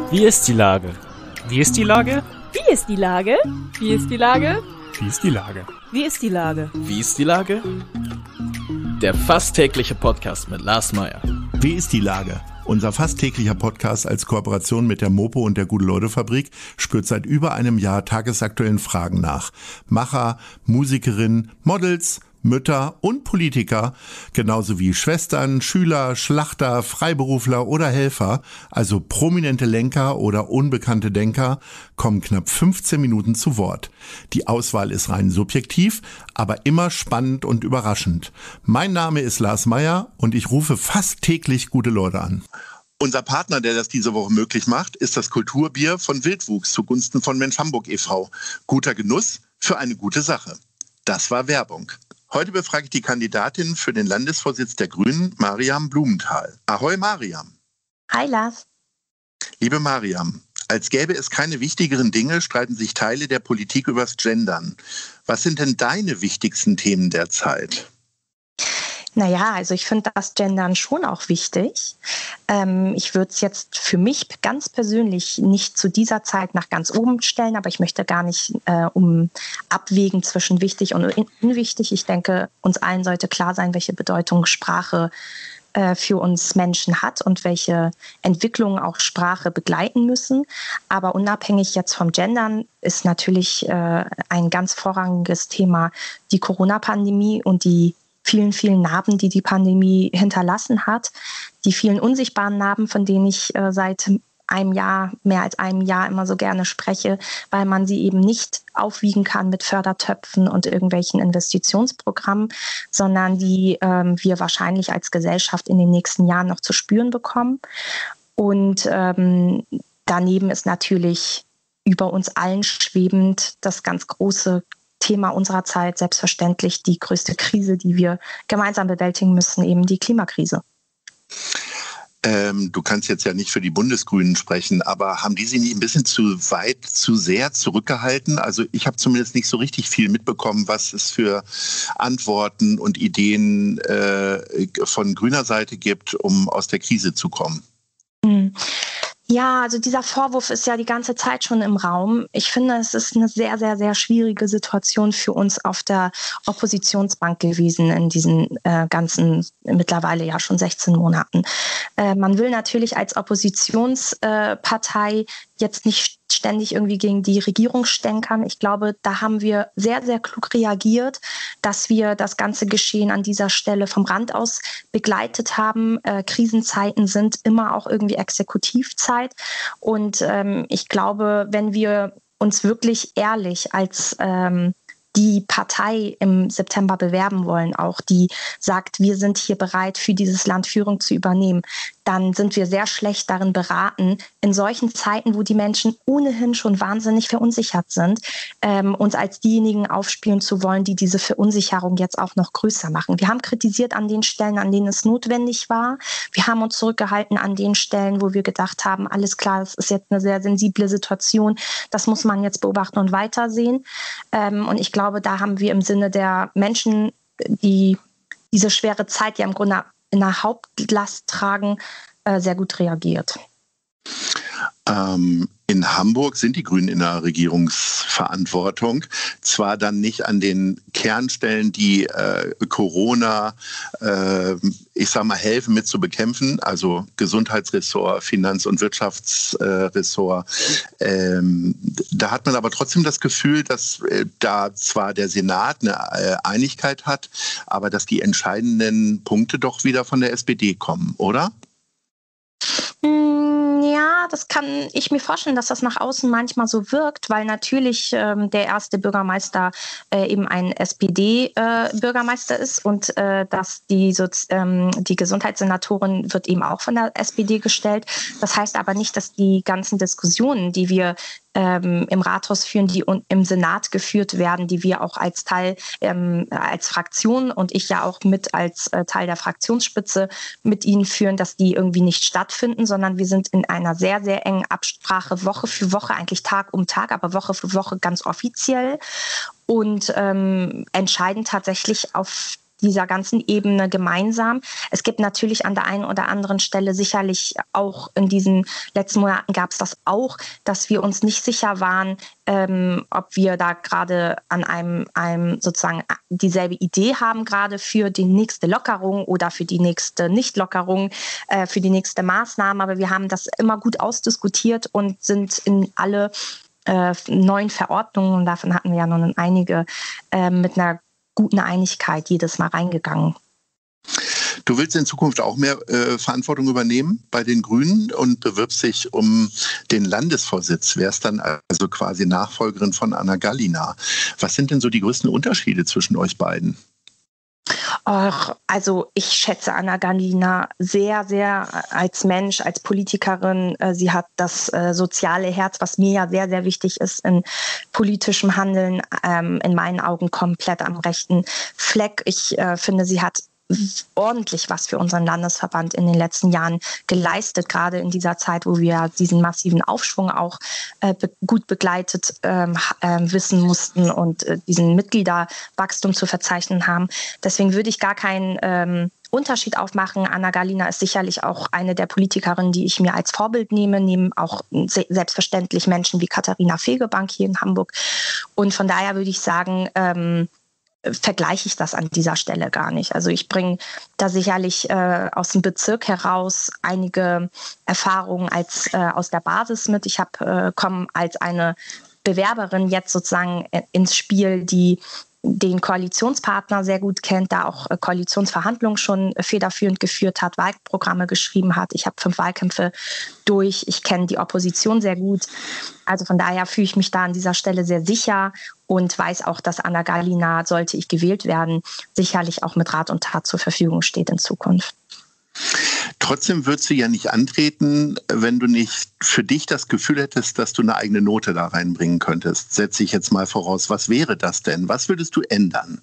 Wie ist die Lage? Wie ist die Lage? Wie ist die Lage? Wie ist die Lage? Wie ist die Lage? Wie ist die Lage? Wie ist die Lage? Der fast tägliche Podcast mit Lars Meyer. Wie ist die Lage? Unser fast täglicher Podcast als Kooperation mit der Mopo und der Gute-Leute-Fabrik spürt seit über einem Jahr tagesaktuellen Fragen nach. Macher, Musikerinnen, Models, Mütter und Politiker, genauso wie Schwestern, Schüler, Schlachter, Freiberufler oder Helfer, also prominente Lenker oder unbekannte Denker, kommen knapp 15 Minuten zu Wort. Die Auswahl ist rein subjektiv, aber immer spannend und überraschend. Mein Name ist Lars Meyer und ich rufe fast täglich gute Leute an. Unser Partner, der das diese Woche möglich macht, ist das Kulturbier von Wildwuchs zugunsten von Mensch Hamburg e.V. Guter Genuss für eine gute Sache. Das war Werbung. Heute befrage ich die Kandidatin für den Landesvorsitz der Grünen, Maryam Blumenthal. Ahoi Maryam. Hi Lars. Liebe Maryam, als gäbe es keine wichtigeren Dinge, streiten sich Teile der Politik übers Gendern. Was sind denn deine wichtigsten Themen der Zeit? Naja, also ich finde das Gendern schon auch wichtig. Ich würde es jetzt für mich ganz persönlich nicht zu dieser Zeit nach ganz oben stellen, aber ich möchte gar nicht abwägen zwischen wichtig und unwichtig. Ich denke, uns allen sollte klar sein, welche Bedeutung Sprache für uns Menschen hat und welche Entwicklungen auch Sprache begleiten müssen. Aber unabhängig jetzt vom Gendern ist natürlich ein ganz vorrangiges Thema die Corona-Pandemie und die vielen, vielen Narben, die die Pandemie hinterlassen hat. Die vielen unsichtbaren Narben, von denen ich seit einem Jahr, mehr als einem Jahr immer so gerne spreche, weil man sie eben nicht aufwiegen kann mit Fördertöpfen und irgendwelchen Investitionsprogrammen, sondern die wir wahrscheinlich als Gesellschaft in den nächsten Jahren noch zu spüren bekommen. Und daneben ist natürlich über uns allen schwebend das ganz große Thema unserer Zeit, selbstverständlich die größte Krise, die wir gemeinsam bewältigen müssen, eben die Klimakrise. Du kannst jetzt ja nicht für die Bundesgrünen sprechen, aber haben die sich nicht ein bisschen zu weit, zu sehr zurückgehalten? Also ich habe zumindest nicht so richtig viel mitbekommen, was es für Antworten und Ideen von grüner Seite gibt, um aus der Krise zu kommen. Ja, also dieser Vorwurf ist ja die ganze Zeit schon im Raum. Ich finde, es ist eine sehr, sehr, sehr schwierige Situation für uns auf der Oppositionsbank gewesen in diesen ganzen, mittlerweile ja schon 16 Monaten. Man will natürlich als Oppositionspartei jetzt nicht ständig irgendwie gegen die Regierung stänkern. Ich glaube, da haben wir sehr, sehr klug reagiert, dass wir das ganze Geschehen an dieser Stelle vom Rand aus begleitet haben. Krisenzeiten sind immer auch irgendwie Exekutivzeit. Und ich glaube, wenn wir uns wirklich ehrlich als die Partei im September bewerben wollen, auch die sagt, wir sind hier bereit, für dieses Land Führung zu übernehmen, dann sind wir sehr schlecht darin beraten, in solchen Zeiten, wo die Menschen ohnehin schon wahnsinnig verunsichert sind, uns als diejenigen aufspielen zu wollen, die diese Verunsicherung jetzt auch noch größer machen. Wir haben kritisiert an den Stellen, an denen es notwendig war. Wir haben uns zurückgehalten an den Stellen, wo wir gedacht haben, alles klar, das ist jetzt eine sehr sensible Situation, das muss man jetzt beobachten und weitersehen. Und ich glaube, da haben wir im Sinne der Menschen, die diese schwere Zeit ja im Grunde in der Hauptlast tragen, sehr gut reagiert. In Hamburg sind die Grünen in der Regierungsverantwortung. Zwar dann nicht an den Kernstellen, die Corona, ich sag mal, helfen mit zu bekämpfen, also Gesundheitsressort, Finanz- und Wirtschaftsressort. Da hat man aber trotzdem das Gefühl, dass da zwar der Senat eine Einigkeit hat, aber dass die entscheidenden Punkte doch wieder von der SPD kommen, oder? Ja, das kann ich mir vorstellen, dass das nach außen manchmal so wirkt, weil natürlich der erste Bürgermeister eben ein SPD-Bürgermeister ist und dass die Gesundheitssenatorin wird eben auch von der SPD gestellt. Das heißt aber nicht, dass die ganzen Diskussionen, die wir im Rathaus führen, die im Senat geführt werden, die wir auch als Teil, als Fraktion und ich ja auch mit als Teil der Fraktionsspitze mit ihnen führen, dass die irgendwie nicht stattfinden, sondern wir sind in einer sehr, sehr engen Absprache Woche für Woche, eigentlich Tag um Tag, aber Woche für Woche ganz offiziell und entscheiden tatsächlich auf dieser ganzen Ebene gemeinsam. Es gibt natürlich an der einen oder anderen Stelle sicherlich auch in diesen letzten Monaten gab es das auch, dass wir uns nicht sicher waren, ob wir da gerade an einem sozusagen dieselbe Idee haben, gerade für die nächste Lockerung oder für die nächste Nichtlockerung, für die nächste Maßnahme. Aber wir haben das immer gut ausdiskutiert und sind in alle neuen Verordnungen, und davon hatten wir ja noch einige, mit einer guten Einigkeit jedes Mal reingegangen. Du willst in Zukunft auch mehr Verantwortung übernehmen bei den Grünen und bewirbst dich um den Landesvorsitz, wärst dann also quasi Nachfolgerin von Anna Gallina. Was sind denn so die größten Unterschiede zwischen euch beiden? Also ich schätze Anna Gallina sehr, sehr als Mensch, als Politikerin. Sie hat das soziale Herz, was mir ja sehr, sehr wichtig ist in politischem Handeln, in meinen Augen komplett am rechten Fleck. Ich finde, sie hat ordentlich was für unseren Landesverband in den letzten Jahren geleistet, gerade in dieser Zeit, wo wir diesen massiven Aufschwung auch gut begleitet wissen mussten und diesen Mitgliederwachstum zu verzeichnen haben. Deswegen würde ich gar keinen Unterschied aufmachen. Anna Gallina ist sicherlich auch eine der Politikerinnen, die ich mir als Vorbild nehme, neben auch selbstverständlich Menschen wie Katharina Fegebank hier in Hamburg. Und von daher würde ich sagen, vergleiche ich das an dieser Stelle gar nicht. Also ich bringe da sicherlich aus dem Bezirk heraus einige Erfahrungen aus der Basis mit. Ich komme als eine Bewerberin jetzt sozusagen ins Spiel, die den Koalitionspartner sehr gut kennt, da auch Koalitionsverhandlungen schon federführend geführt hat, Wahlprogramme geschrieben hat. Ich habe 5 Wahlkämpfe durch. Ich kenne die Opposition sehr gut. Also von daher fühle ich mich da an dieser Stelle sehr sicher und weiß auch, dass Anna Gallina, sollte ich gewählt werden, sicherlich auch mit Rat und Tat zur Verfügung steht in Zukunft. Trotzdem würdest du ja nicht antreten, wenn du nicht für dich das Gefühl hättest, dass du eine eigene Note da reinbringen könntest. Setze ich jetzt mal voraus. Was wäre das denn? Was würdest du ändern?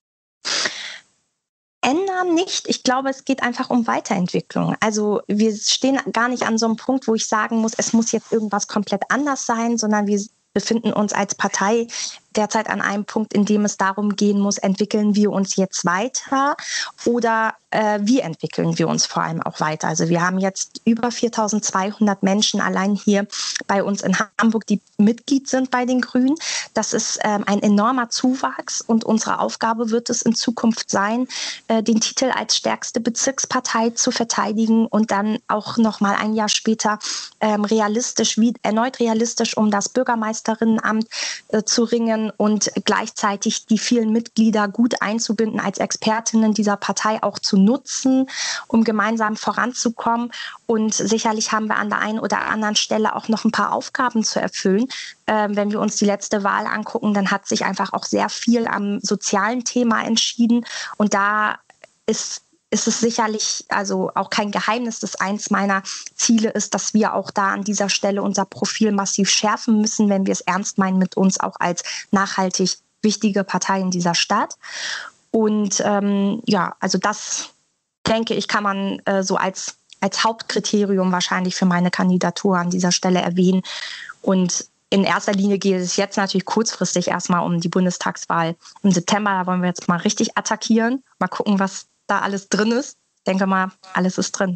Ändern nicht. Ich glaube, es geht einfach um Weiterentwicklung. Also wir stehen gar nicht an so einem Punkt, wo ich sagen muss, es muss jetzt irgendwas komplett anders sein, sondern wir befinden uns als Partei derzeit an einem Punkt, in dem es darum gehen muss, entwickeln wir uns jetzt weiter oder wie entwickeln wir uns vor allem auch weiter. Also wir haben jetzt über 4.200 Menschen allein hier bei uns in Hamburg, die Mitglied sind bei den Grünen. Das ist ein enormer Zuwachs und unsere Aufgabe wird es in Zukunft sein, den Titel als stärkste Bezirkspartei zu verteidigen und dann auch noch mal ein Jahr später erneut realistisch um das Bürgermeisterinnenamt zu ringen und gleichzeitig die vielen Mitglieder gut einzubinden, als Expertinnen dieser Partei auch zu nutzen, um gemeinsam voranzukommen. Und sicherlich haben wir an der einen oder anderen Stelle auch noch ein paar Aufgaben zu erfüllen. Wenn wir uns die letzte Wahl angucken, dann hat sich einfach auch sehr viel am sozialen Thema entschieden. Und da ist es sicherlich also auch kein Geheimnis, dass eins meiner Ziele ist, dass wir auch da an dieser Stelle unser Profil massiv schärfen müssen, wenn wir es ernst meinen mit uns auch als nachhaltig wichtige Partei in dieser Stadt. Und also das, denke ich, kann man so als Hauptkriterium wahrscheinlich für meine Kandidatur an dieser Stelle erwähnen. Und in erster Linie geht es jetzt natürlich kurzfristig erstmal um die Bundestagswahl im September. Da wollen wir jetzt mal richtig attackieren. Mal gucken, was da alles drin ist. Ich denke mal, alles ist drin.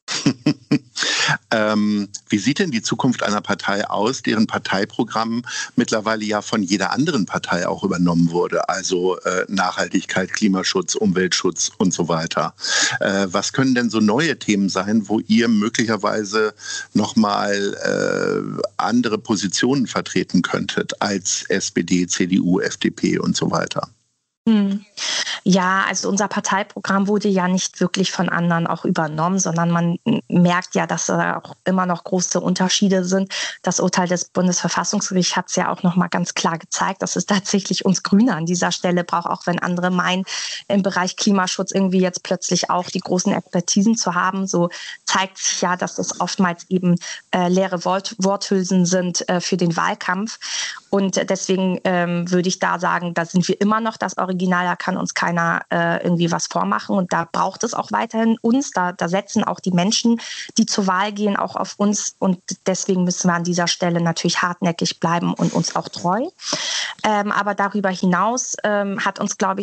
Wie sieht denn die Zukunft einer Partei aus, deren Parteiprogramm mittlerweile ja von jeder anderen Partei auch übernommen wurde? Also Nachhaltigkeit, Klimaschutz, Umweltschutz und so weiter. Was können denn so neue Themen sein, wo ihr möglicherweise nochmal andere Positionen vertreten könntet als SPD, CDU, FDP und so weiter? Ja, also unser Parteiprogramm wurde ja nicht wirklich von anderen auch übernommen, sondern man merkt ja, dass da auch immer noch große Unterschiede sind. Das Urteil des Bundesverfassungsgerichts hat es ja auch noch mal ganz klar gezeigt, dass es tatsächlich uns Grüne an dieser Stelle braucht, auch wenn andere meinen, im Bereich Klimaschutz irgendwie jetzt plötzlich auch die großen Expertisen zu haben. So zeigt sich ja, dass es oftmals eben leere Worthülsen sind für den Wahlkampf. Und deswegen würde ich da sagen, da sind wir immer noch das Original, da kann uns keiner irgendwie was vormachen. Und da braucht es auch weiterhin uns, da setzen auch die Menschen, die zur Wahl gehen, auch auf uns. Und deswegen müssen wir an dieser Stelle natürlich hartnäckig bleiben und uns auch treu. Aber darüber hinaus hat uns, glaube ich,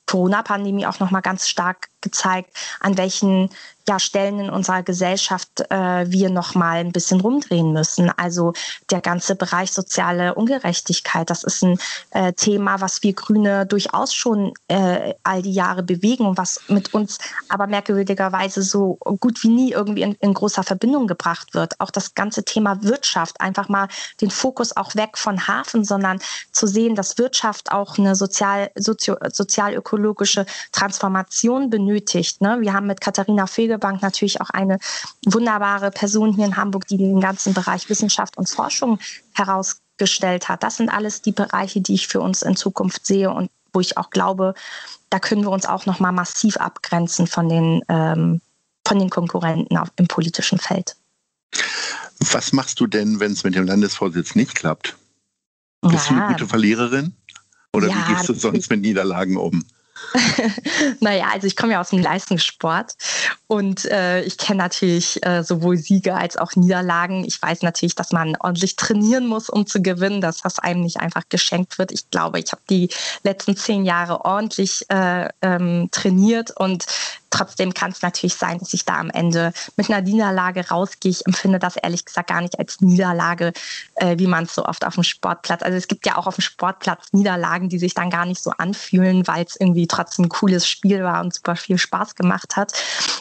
Corona-Pandemie auch nochmal ganz stark gezeigt, an welchen Stellen in unserer Gesellschaft wir nochmal ein bisschen rumdrehen müssen. Also der ganze Bereich soziale Ungerechtigkeit, das ist ein Thema, was wir Grüne durchaus schon all die Jahre bewegen und was mit uns aber merkwürdigerweise so gut wie nie irgendwie in großer Verbindung gebracht wird. Auch das ganze Thema Wirtschaft, einfach mal den Fokus auch weg von Hafen, sondern zu sehen, dass Wirtschaft auch eine sozial-ökologische Transformation benötigt. Ne? Wir haben mit Katharina Fegebank natürlich auch eine wunderbare Person hier in Hamburg, die den ganzen Bereich Wissenschaft und Forschung herausgestellt hat. Das sind alles die Bereiche, die ich für uns in Zukunft sehe und wo ich auch glaube, da können wir uns auch noch mal massiv abgrenzen von den Konkurrenten im politischen Feld. Was machst du denn, wenn es mit dem Landesvorsitz nicht klappt? Bist du eine gute Verliererin? Oder wie gehst du sonst mit Niederlagen um? Naja, also ich komme ja aus dem Leistungssport und ich kenne natürlich sowohl Siege als auch Niederlagen. Ich weiß natürlich, dass man ordentlich trainieren muss, um zu gewinnen, dass das einem nicht einfach geschenkt wird. Ich glaube, ich habe die letzten 10 Jahre ordentlich trainiert und trotzdem kann es natürlich sein, dass ich da am Ende mit einer Niederlage rausgehe. Ich empfinde das ehrlich gesagt gar nicht als Niederlage, wie man es so oft auf dem Sportplatz. Also es gibt ja auch auf dem Sportplatz Niederlagen, die sich dann gar nicht so anfühlen, weil es irgendwie trotzdem ein cooles Spiel war und super viel Spaß gemacht hat.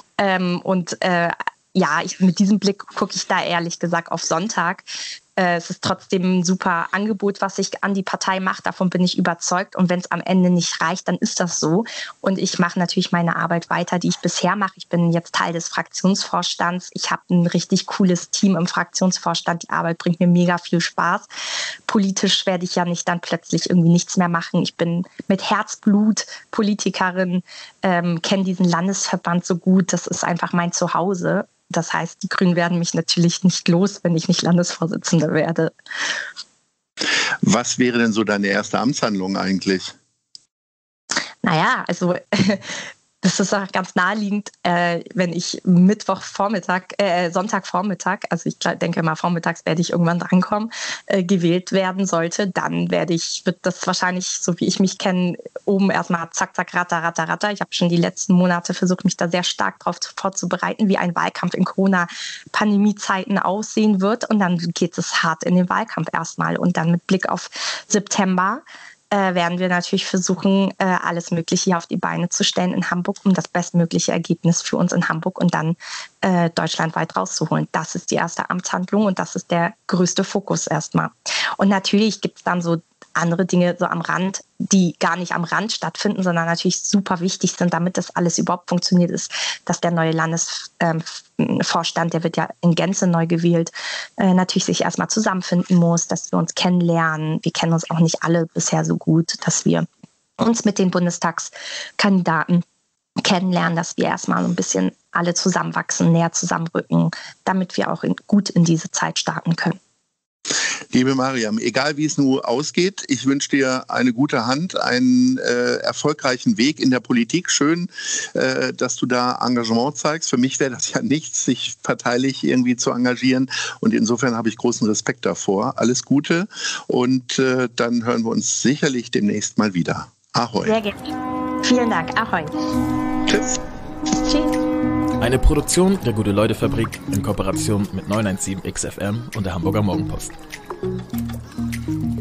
Mit diesem Blick gucke ich da ehrlich gesagt auf Sonntag. Es ist trotzdem ein super Angebot, was ich an die Partei mache. Davon bin ich überzeugt. Und wenn es am Ende nicht reicht, dann ist das so. Und ich mache natürlich meine Arbeit weiter, die ich bisher mache. Ich bin jetzt Teil des Fraktionsvorstands. Ich habe ein richtig cooles Team im Fraktionsvorstand. Die Arbeit bringt mir mega viel Spaß. Politisch werde ich ja nicht dann plötzlich irgendwie nichts mehr machen. Ich bin mit Herzblut Politikerin, kenne diesen Landesverband so gut. Das ist einfach mein Zuhause. Das heißt, die Grünen werden mich natürlich nicht los, wenn ich nicht Landesvorsitzende werde. Was wäre denn so deine erste Amtshandlung eigentlich? Naja, also das ist auch ganz naheliegend, wenn ich Sonntagvormittag, also ich denke mal vormittags werde ich irgendwann drankommen, gewählt werden sollte, dann wird das wahrscheinlich, so wie ich mich kenne, oben erstmal zack, zack, ratter, ratter, ratter. Ich habe schon die letzten Monate versucht, mich da sehr stark darauf vorzubereiten, wie ein Wahlkampf in Corona-Pandemie-Zeiten aussehen wird. Und dann geht es hart in den Wahlkampf erstmal. Und dann mit Blick auf September werden wir natürlich versuchen, alles Mögliche hier auf die Beine zu stellen in Hamburg, um das bestmögliche Ergebnis für uns in Hamburg und dann deutschlandweit rauszuholen. Das ist die erste Amtshandlung und das ist der größte Fokus erstmal. Und natürlich gibt es dann so andere Dinge so am Rand, die gar nicht am Rand stattfinden, sondern natürlich super wichtig sind, damit das alles überhaupt funktioniert, ist, dass der neue Landesvorstand, der wird ja in Gänze neu gewählt, natürlich sich erstmal zusammenfinden muss, dass wir uns kennenlernen. Wir kennen uns auch nicht alle bisher so gut, dass wir uns mit den Bundestagskandidaten kennenlernen, dass wir erstmal ein bisschen alle zusammenwachsen, näher zusammenrücken, damit wir auch gut in diese Zeit starten können. Liebe Mariam, egal wie es nun ausgeht, ich wünsche dir eine gute Hand, einen erfolgreichen Weg in der Politik. Schön, dass du da Engagement zeigst. Für mich wäre das ja nichts, sich parteilich irgendwie zu engagieren. Und insofern habe ich großen Respekt davor. Alles Gute und dann hören wir uns sicherlich demnächst mal wieder. Ahoi. Sehr gerne. Vielen Dank. Ahoi. Tschüss. Tschüss. Eine Produktion der Gute-Leute-Fabrik in Kooperation mit 917 XFM und der Hamburger Morgenpost.